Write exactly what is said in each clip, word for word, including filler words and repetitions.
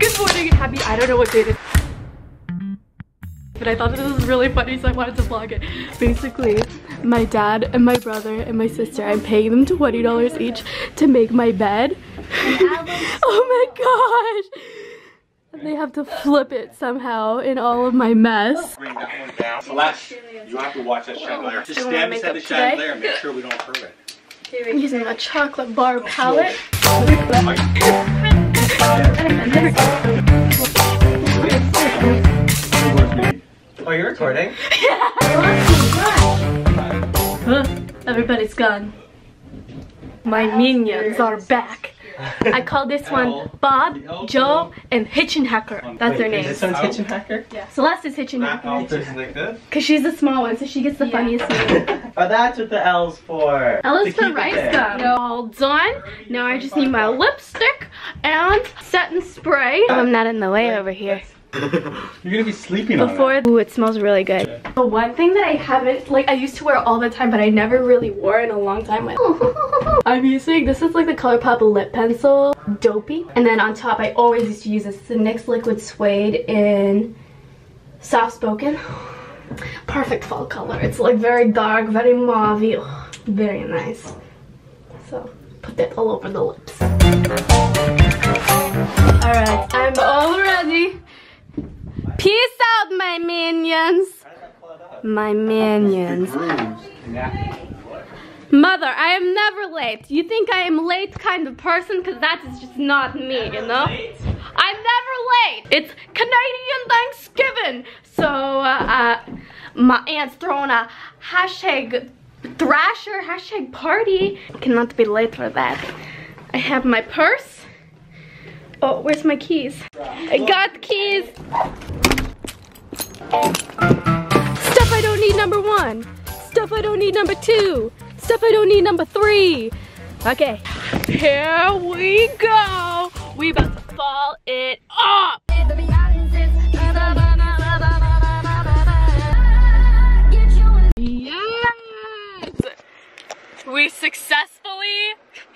Good morning and happy, I don't know what day it is. But I thought this was really funny, so I wanted to vlog it. Basically, my dad and my brother and my sister, I'm paying them twenty dollars each to make my bed. Oh my gosh! And they have to flip it somehow in all of my mess. Bring that one down. Celeste, you have to watch that chandelier. Just stand beside the chandelier and make sure we don't hurt it. I'm using a chocolate bar palette. Oh, you're recording? Huh? Everybody's gone. My minions are back. I call this one Bob, Joe, and Hitchin Hacker. That's their names. This one's Hitchin Hacker? Yeah. Celeste is Hitchin Hacker. Isn't it good? Cause she's the small one, so she gets the yeah. funniest name. Oh, that's what the L's for. L is for rice gum. All done. Now I just need my lipstick and setting spray. I'm not in the way over here. You're gonna be sleeping Before, on that. Ooh, it smells really good. Yeah. The one thing that I haven't, like I used to wear all the time, but I never really wore in a long time. I'm using, this is like the ColourPop lip pencil, Dopey. And then on top, I always used to use this, the NYX Liquid Suede in Soft Spoken. Perfect fall color. It's like very dark, very mauve-y, oh, very nice. So, put that all over the lips. Alright, I'm all ready. Peace out, my minions. My minions. Mother, I am never late. You think I am late kind of person? Because that is just not me, you know? I'm never late. It's Canadian Thanksgiving. So, uh, uh, my aunt's throwing a hashtag Thrasher, hashtag party. I cannot be late for that. I have my purse. Oh, where's my keys? I got the keys. Stuff I don't need number one. Stuff I don't need number two. Stuff I don't need number three. Okay, here we go. We about to fall it off. Yes! We successfully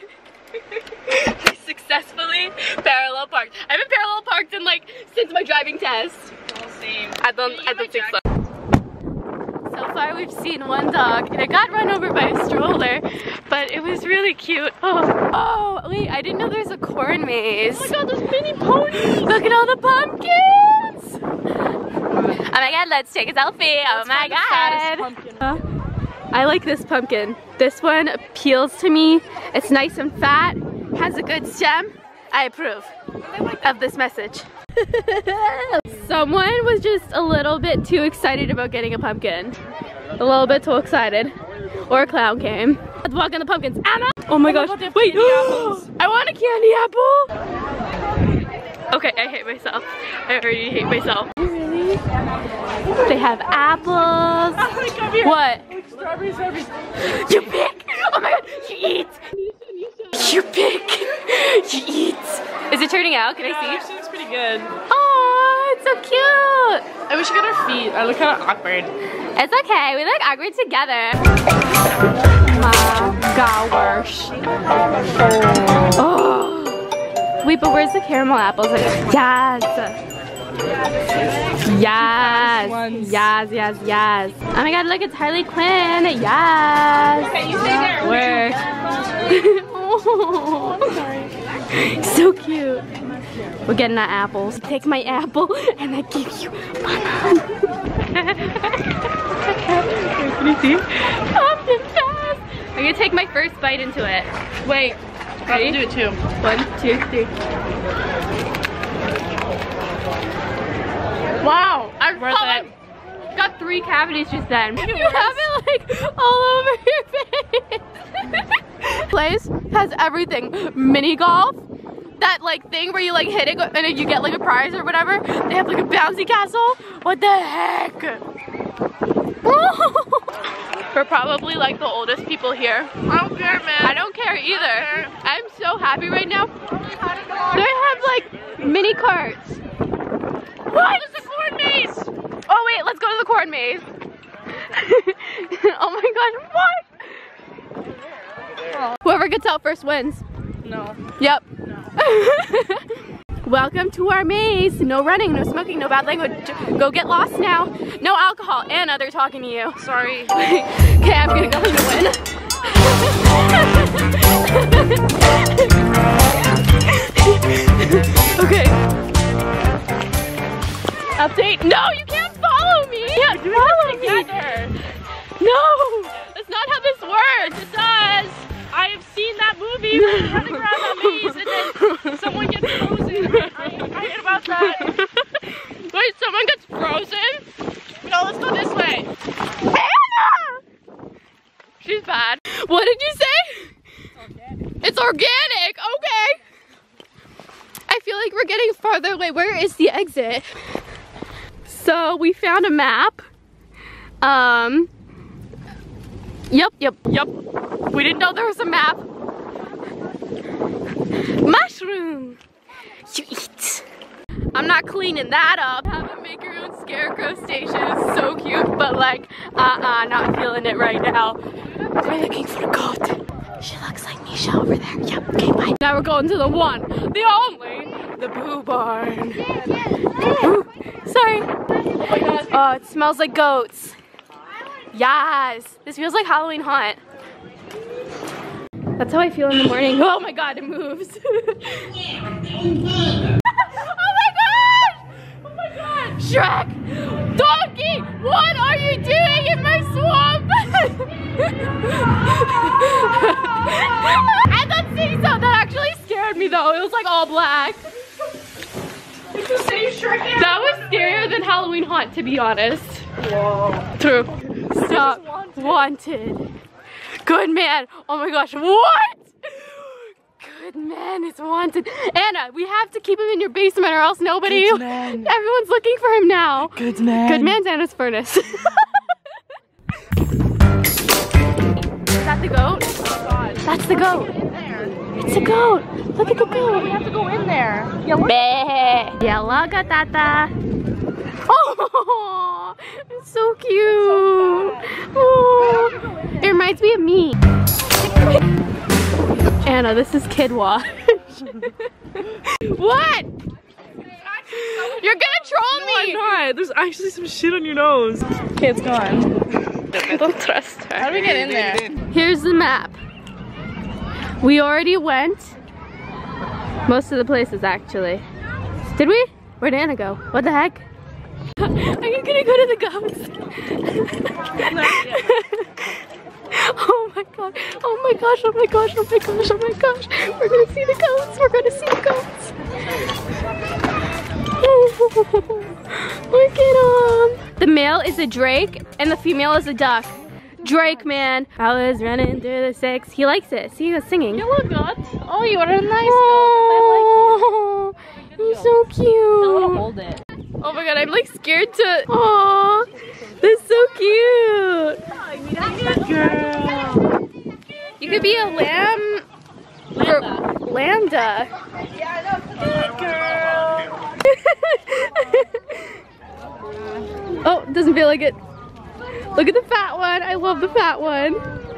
we successfully parallel parked. I haven't parallel parked in like since my driving test. Same. I don't I don't think so. So far we've seen one dog and it got run over by a stroller, but it was really cute. Oh, oh wait, I didn't know there's a corn maze. Oh my god, there's mini ponies! Look at all the pumpkins! Oh my god, let's take a selfie. Oh my god. Uh, I like this pumpkin. This one appeals to me. It's nice and fat, has a good stem. I approve of this message. Someone was just a little bit too excited about getting a pumpkin. A little bit too excited. Or a clown came. Let's walk on the pumpkins. Anna! Oh my gosh, wait! I want a candy apple! Okay, I hate myself. I already hate myself. Really? They have apples. What? Strawberries, strawberries. You pick! Oh my god, she eats! You pick! She eats! Is it turning out? Can I see? She looks pretty good. Oh, it's so cute! I wish I got her feet. I look kind of awkward. It's okay, we look awkward together. My gosh. Oh. Wait, but where's the caramel apples? Yes! Yes! Yes, yes, yes. Oh my god, look, it's Harley Quinn! Yes! Okay, you stay there. Where? Oh, I'm sorry. So cute. We're getting our apples. Take my apple and I give you banana. Can you see? Pumpkin fast. I'm gonna take my first bite into it. Wait. Ready? I'll do it too. One, two, three. Wow, I Worth it. got three cavities just then. You have it like all over your face. Place has everything. Mini golf, that like thing where you like hit it and you get like a prize or whatever. They have like a bouncy castle. What the heck? We're probably like the oldest people here. I don't care, man. I don't care either. I'm so happy right now. They have like mini carts. What? There's a corn maze! Oh wait, let's go to the corn maze. Oh my god, what? Oh. Whoever gets out first wins. No. Yep. No. Welcome to our maze. No running, no smoking, no bad language. Go get lost now. No alcohol. Anna, they're talking to you. Sorry. Okay, I'm gonna go in the win. Okay. Update. No, you can't follow me. You can't follow me. No, that's not how this works. It does. I have seen that movie where they're running around that maze and then someone gets frozen. I, I heard about that. Wait, someone gets frozen? No, let's go this way. Anna! She's bad. What did you say? Organic. It's organic. Okay. I feel like we're getting farther away. Where is the exit? So we found a map. Um. Yep, yep, yep. We didn't know there was a map. Mushroom. You eat. I'm not cleaning that up. Have a make your own scarecrow station is so cute, but like, uh-uh, not feeling it right now. We're looking for a goat. She looks like Nisha over there. Yep, okay, bye. Now we're going to the one, the only, the Boo Barn. Ooh, sorry. Oh, it smells like goats. Yes, this feels like Halloween Haunt. That's how I feel in the morning. Oh my god, it moves. Oh my god! Oh my god! Shrek! Donkey! What are you doing in my swamp? I'm not seeing something that actually scared me though. It was like all black. It's the same Shrek. That was scarier than Halloween Haunt, to be honest. Whoa. True. Stop. Wanted. Wanted. Good man. Oh my gosh. What? Good man is wanted. Anna, we have to keep him in your basement or else nobody. Good man. Everyone's looking for him now. Good man. Good man's Anna's furnace. Is that the goat? Oh god. That's the goat. It's a goat. Look at the goat. We have to go in there. Yeah, Yellow gatata. Oh, it's so cute. Oh, it reminds me of me. Anna, this is Kid Watch. What? You're gonna troll No, me. I'm not. There's actually some shit on your nose. Okay, it's gone. Don't trust her. How do we get in there? Here's the map. We already went most of the places actually. Did we? Where'd Anna go? What the heck? Are you gonna go to the goats? Oh my god. Oh my gosh. Oh my gosh. Oh my gosh. Oh my gosh. We're gonna see the goats. We're gonna see the goats. Look at them. The male is a drake and the female is a duck. Drake, man. I was running through the six. He likes it. See, he was singing. You look good. Oh, you are a nice Oh, he's so cute. goat. Hold it. Oh my god, I'm like scared to. Aw, that's so cute. Girl. You could be a lamb. Lambda. Lambda. Oh, doesn't feel like it. Look at the fat one. I love the fat one.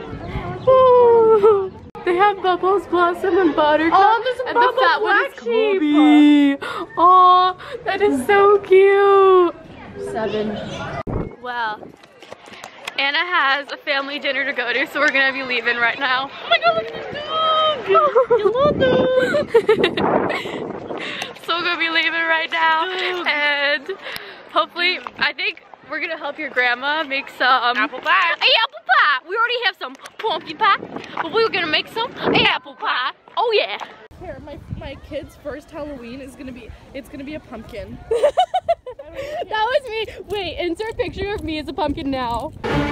Oh, they have Bubbles, Blossom, and Buttercup. Oh, there's a and Bubbles the fat one is black sheep. Kobe. Oh, that is so cute. Seven. Well, Anna has a family dinner to go to, so we're gonna be leaving right now. Oh my god, look at the dog! So we're gonna be leaving right now, and hopefully, I think we're gonna help your grandma make some Apple pie. A apple pie. We already have some pumpkin pie, but we're gonna make some apple pie. Oh yeah. Here, my my kid's first Halloween is gonna be. It's gonna be a pumpkin. That was me. Wait, insert a picture of me as a pumpkin now.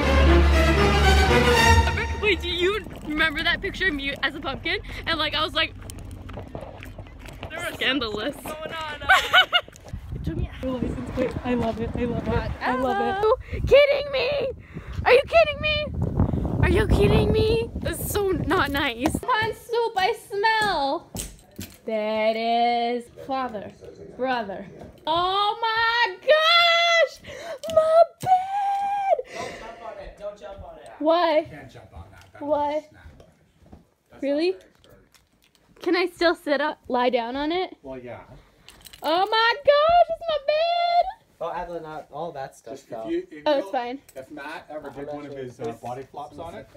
Wait, do you remember that picture of me as a pumpkin? And like, I was like, scandalous. Going on. It took me a license plate. I love it. I love it. I love it. Are you kidding me? Are you kidding me? Are you kidding me? That's so not nice. Pond soup, I smell. That is father, brother. Oh my gosh! My bed! Don't jump on it. Don't jump on it. Why? You can't jump on that. That Why? was snap. That's Really? not nice, Bird. Can I still sit up, lie down on it? Well, yeah. Oh my gosh, it's my bed. Oh, Adeline, not all that stuff. Just though. if you, if Oh, you- it's fine. If Matt ever did one of his uh, body flops on it,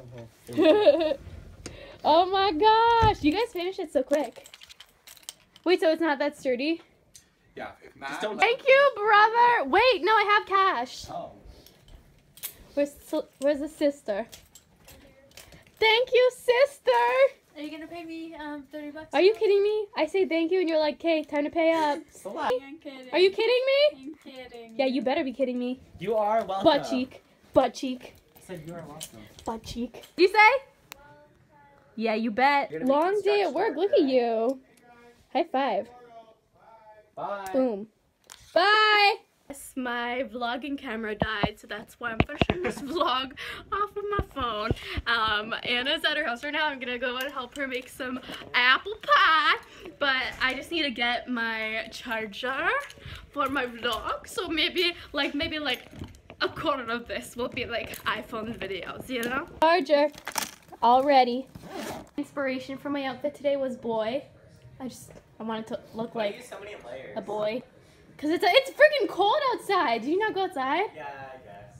Oh my gosh, you guys finished it so quick. Wait, so it's not that sturdy? yeah, if Matt. Just don't- Thank you, brother. Wait, no, I have cash. Oh. Where's where's the sister? Thank you, sister. Are you gonna pay me um thirty bucks? Are you kidding me? I say thank you and you're like, okay, time to pay up. Select. I'm kidding. Are you kidding me? I'm kidding. Yeah, you better be kidding me. You are welcome. Butt cheek. Butt cheek. I said you are welcome. Butt cheek. You say? Yeah, you bet. You're gonna be Long day at construction work. Look worker, at you. High five. Bye. Boom. Bye. Yes, my vlogging camera died, so that's why I'm finishing this vlog off of my phone. Um, Anna's at her house right now. I'm gonna go and help her make some apple pie, but I just need to get my charger for my vlog. So maybe, like, maybe like a quarter of this will be like iPhone videos, you know? Charger, all ready. Inspiration for my outfit today was boy. I just, I wanted to look Why like use so many layers? a boy. Cause it's a, it's freaking cold outside. Do you not go outside? Yeah, I guess.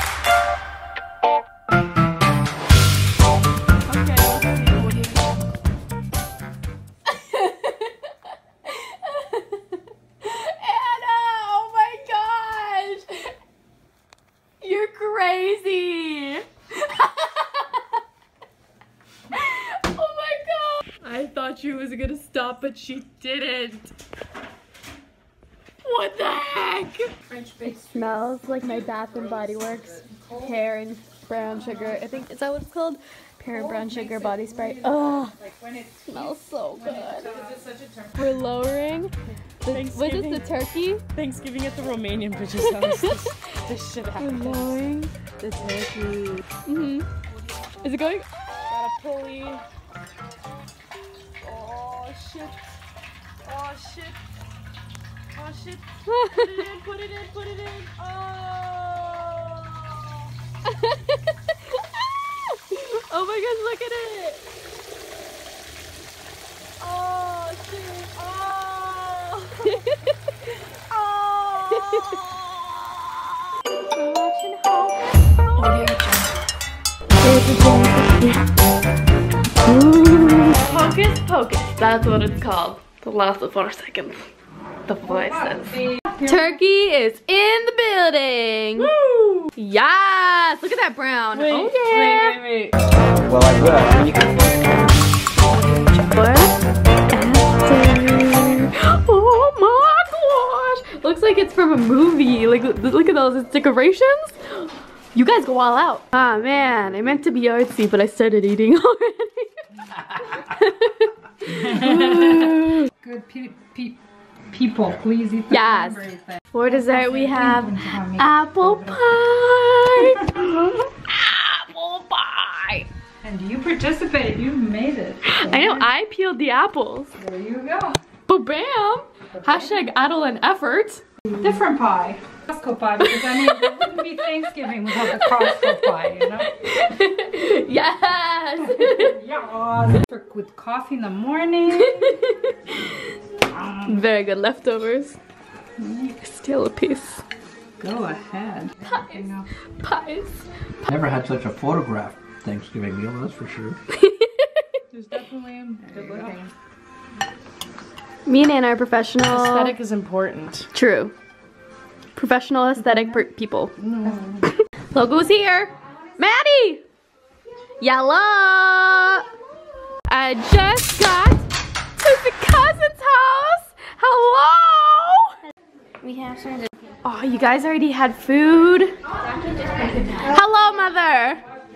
Okay. Anna, oh my gosh, you're crazy. Oh my god. I thought she was gonna stop, but she didn't. What the heck? It smells like my Bath and Body Works hair and brown sugar. I think, is that what it's called? Hair and brown sugar body spray. Oh, it smells so good. We're lowering. The, what is the turkey? Thanksgiving at the Romanian bitch's house. this, this shit We're happens. lowering the turkey. Mhm. Is it going? Got a pulley. Oh shit. Oh shit. Oh shit. Put it in, put it in, put it in. Oh. Oh my gosh, look at it. Oh shit. Oh. We're watching Hocus Pocus, that's what it's called. The last of four seconds. The voice says. Turkey is in the building. Woo! Yes! Look at that brown. Wait, oh yeah. wait, wait, wait. Well, I will. I mean, you can. Oh my gosh! Looks like it's from a movie. Like, look at those decorations. You guys go all out. Ah man, I meant to be artsy, but I started eating already. Good pe pe people, please eat the Yes. cranberry thing. For dessert, we have apple pie. Apple pie. And you participated. You made it. I know. I peeled the apples. There you go. But bam! Hashtag Adeline effort. Different pie. Costco pie, because I mean, it wouldn't be Thanksgiving without the Costco pie, you know? Yes. Yeah. With coffee in the morning. Very good leftovers. Steal a piece. Go ahead. Pies. Pies. Never had such a photograph Thanksgiving meal, that's for sure. There's definitely good looking. Me and Anna are professional. Aesthetic is important. True. Professional aesthetic per people. Logo's here. Maddie! Yellow! I just got to the cousin's house. Hello! We have some. Oh, you guys already had food? Hello, mother.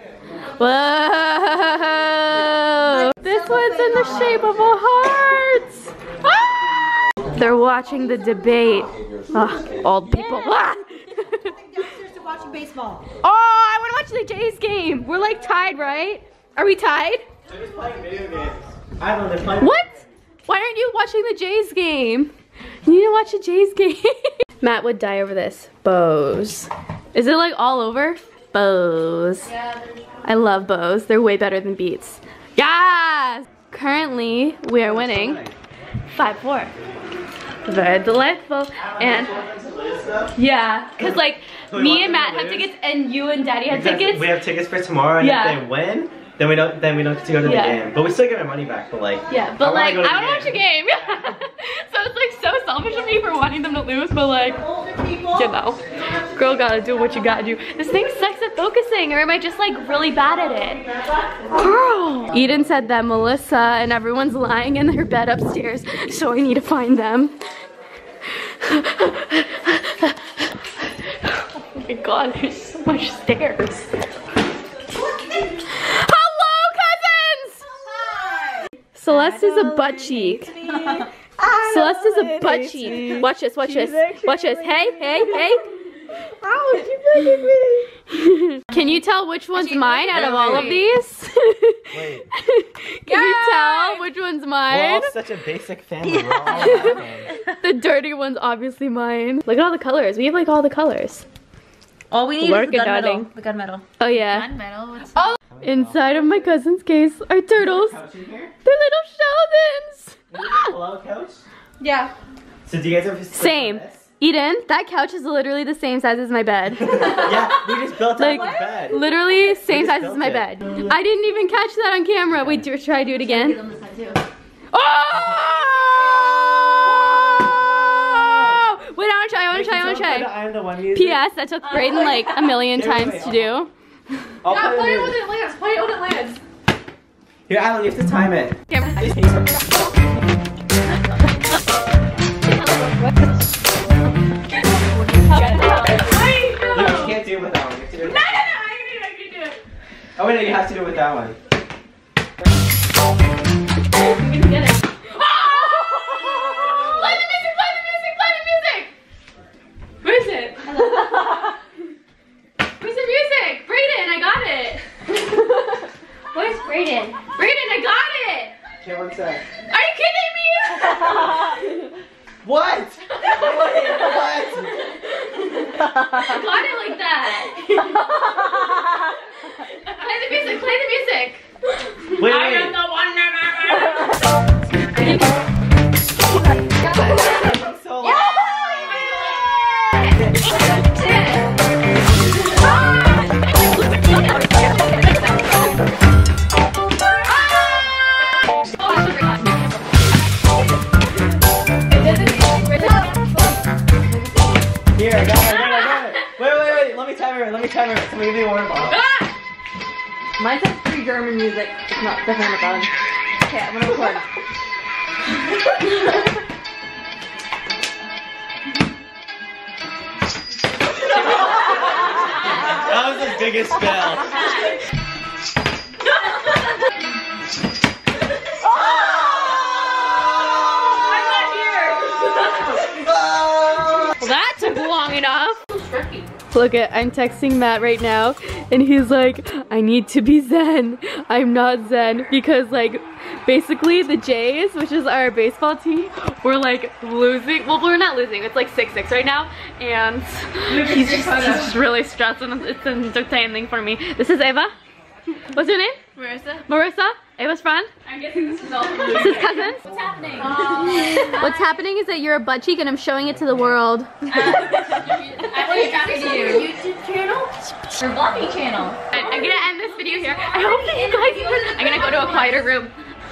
Whoa! This one's in the shape of a heart. Ah! They're watching the debate. Ugh, old people. Ah! Watching baseball. Oh, I want to watch the Jays game. We're like tied, right? Are we tied? They're just playing video games. I don't know, they're playing. What? Why aren't you watching the Jays game? You need to watch the Jays game. Matt would die over this. Bows. Is it like all over? Bows. I love bows. They're way better than beats. Yes! Currently, we are winning five four. very delightful. And yeah, cause like me and Matt have tickets, and you and Daddy have Because tickets. We have tickets for tomorrow, and Yeah. if they win, then we don't then we don't get to go to the Yeah. game. But we still get our money back. But like, Yeah, but I wanna like go to I the want to watch a game. So it's like so selfish of me for wanting them to lose, but like, you know, girl gotta do what you gotta do. This thing sucks at focusing, or am I just like really bad at it? Girl! Eden said that Melissa and everyone's lying in their bed upstairs, so I need to find them. Oh my god, there's so much stairs. Hello, cousins! Hi! Celeste is a butt cheek. Celeste is a butt cheek. Watch this, watch this. Watch this. Hey, hey, hey. Can you tell which one's mine out of all of these? wait, Can you tell which one's we're mine? all such a basic family. We're all laughing. The dirty one's obviously mine. Look at all the colors. We have like all the colors. All we need Working, is the gunmetal. darling. The gunmetal. Oh yeah. Gunmetal. What's Oh, inside of my cousin's case are turtles. Couch in here? They're little sheldons. Hello, couch. Yeah. So do you guys ever sleep Same. on this? Eden, that couch is literally the same size as my bed. Yeah, we just built Like, up the bed. literally same just size as built my it. bed. I didn't even catch that on camera. Wait, do, try to do it again. Oh! Wait, I wanna try, I wanna Wait, try, I wanna can someone play the try. I am the one music? P S That took Brayden like a million Wait, wait, times wait, to do. I'll play the music. it lands? Play it when it lands. Here, Alan, you have to time it. Camera. Look, you can't do it with that one. You have to do it. No, no, no, I can do it, I can do it. Oh wait, no, you have to do it with that one. I'm gonna get it. Oh! Play the music, play the music, play the music! Where is it? Where's the music? Brayden, I got it. Where's Brayden? Brayden, I got it! Okay, one sec. Are you kidding me? What? Wait, what? I got it like that. Play the music, play the music. Wait, I wait. am the one never. So long. Here, I got it, I got it, I got it. Wait, wait, wait. Let me time it. Let me time it. Somebody give me a water bottle. Mine says free German music. It's not definitely not done. Okay, I'm gonna record. That was the biggest fail. Well, that took long enough. Look at, I'm texting Matt right now, and he's like, I need to be zen. I'm not zen, because like, basically the Jays, which is our baseball team, we're like losing. Well, we're not losing, it's like six six right now, and he's just, he's just really stressed, and it's an entertaining for me. This is Eva. What's your name? Marissa. Marissa? Eva's friend? I'm guessing this is all from This is cousins? What's happening? What's happening is that you're a butt cheek and I'm showing it to the world. I want to copy to your YouTube channel or vlogging channel. I'm gonna end this video here. I hope that you guys, I'm gonna go to a quieter room.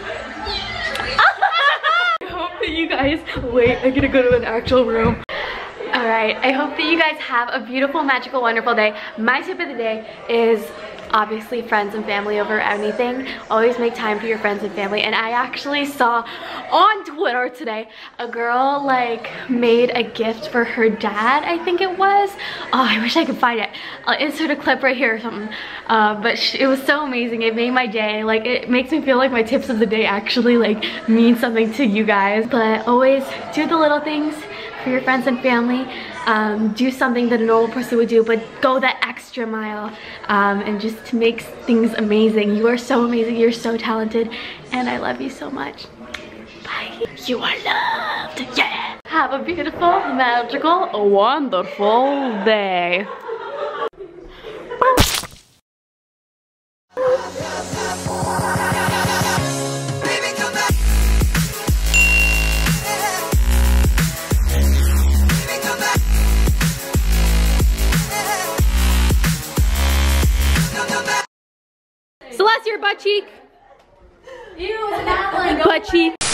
I hope that you guys, wait, I'm gonna go to an actual room. Alright, I hope that you guys have a beautiful, magical, wonderful day. My tip of the day is obviously friends and family over anything. Always make time for your friends and family. And I actually saw on Twitter today, a girl like made a gift for her dad, I think it was. Oh, I wish I could find it. I'll insert a clip right here or something. Uh, but sh it was so amazing. It made my day. Like, it makes me feel like my tips of the day actually like mean something to you guys. But always do the little things for your friends and family. Um, do something that a normal person would do, but go that extra mile, um, and just to make things amazing. You are so amazing, you're so talented, and I love you so much. Bye. You are loved, yeah! Have a beautiful, magical, wonderful day. your butt cheek. Ew, it's an apple. Butt cheek.